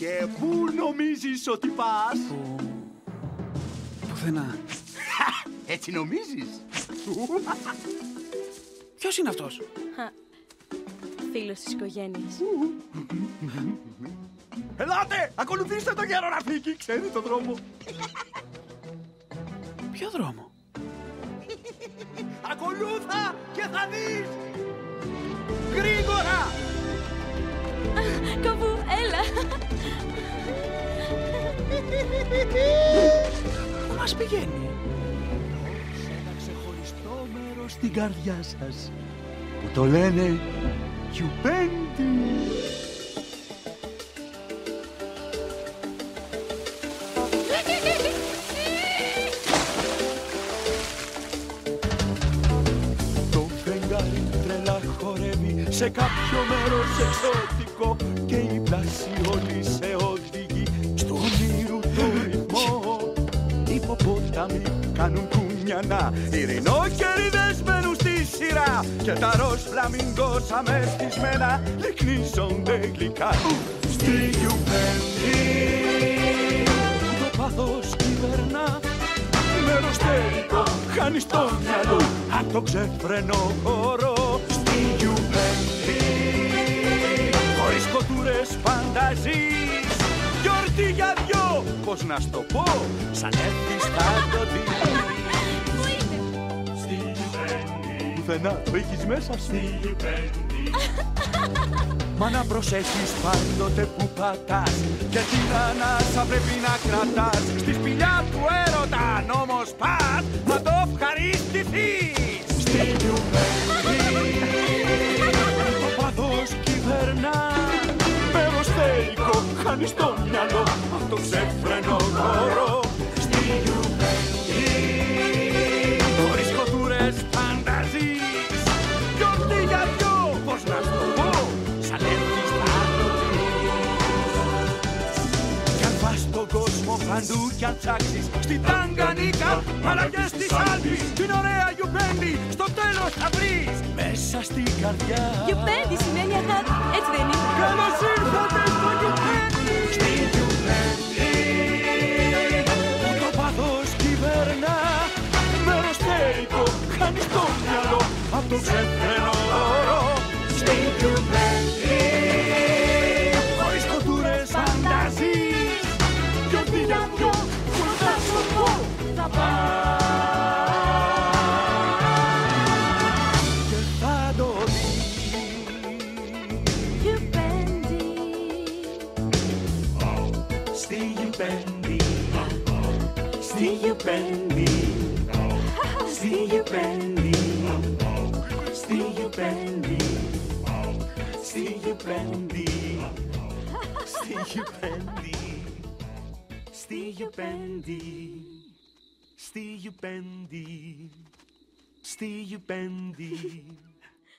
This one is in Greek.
Και πού νομίζεις ότι πας? Πουθενά. Έτσι νομίζεις? Ποιος είναι αυτός? Φίλος της οικογένειας. Ελάτε, ακολουθήστε τον Γεροναρθίκη, ξέρει τον δρόμο. Ποιο δρόμο? Ακολούθα και θα δεις. Γρήγορα! Καβού, έλα! Πού μας πηγαίνει? Σε ένα ξεχωριστό μέρος στην καρδιά σας που το λένε Κιουπέντι. Το φεγγάρι τρελά χορεύει σε κάποιο μέρος εξωτικό και η πλάση όλη σε οδηγεί στο όνειρου το ρυθμό. Υποπόταμοι κάνουν κουνιανά, ειρηνόκεριδες μένουν στη σειρά και τα ροζ φλαμιγκός αμέστισμένα λυκνίζονται γλυκά στη Κιουπέντι. Το πάθος κυβερνά, μέρος τέλικο χάνεις το μυαλό απ' το ξεφρενό χώρο στη Κιουπέντι. Χωρίς κοτούρες φανταζείς, γιορτή για δυο, πώς να στο πω, σαν έρθεις θα το δεις. Πού είναι? Στη Κιουπέντι. Πουθενά το έχεις μέσα σου. Στη Κιουπέντι. Μα να προσέχεις πάντοτε που πατάς και την ανάσα πρέπει να κρατάς. Στη σπηλιά του έρωτα αν όμως πας θα το ευχαριστηθείς. Στη Κιουπέντι. Το πάθος κυβερνά, μέρος θεϊκό χάνεις το μυαλό απ' το ξεφρενό χώρο. Στη Κιουπέντι. Χωρίς κοτούρες φανταζείς, γιορτή για δυο, πώς να στο πω, σαν έρθεις θα το δεις. Κι αν πας στον κόσμο παντού κι αν ψάξεις, στην Ταγκανίκα αλλά και στη Σάλπη, την ωραία Κιουπέντι στο τέλος θα βρεις μέσα στην καρδιά. Κιουπέντι σημαίνει αγάπη, έτσι δεν είναι? Καλώς ήρθατε στο Κιουπέντι. Στη Κιουπέντι. Το πάθος κυβερνά, μέρος θεϊκό χάνεις το μυαλό απ' το ξεφρενό χώρο. Στη Κιουπέντι. Χωρίς κοτούρες φανταζείς, γιορτή για δυο, που θα σου πω θα πας και θα το δεις. Κιουπέντι. Στη Κιουπέντι. Στη Κιουπέντι. Στη Κιουπέντι. Στη Κιουπέντι. Στη Κιουπέντι. Στη Κιουπέντι. Στη Κιουπέντι. Στη Κιουπέντι. Στη Κιουπέντι.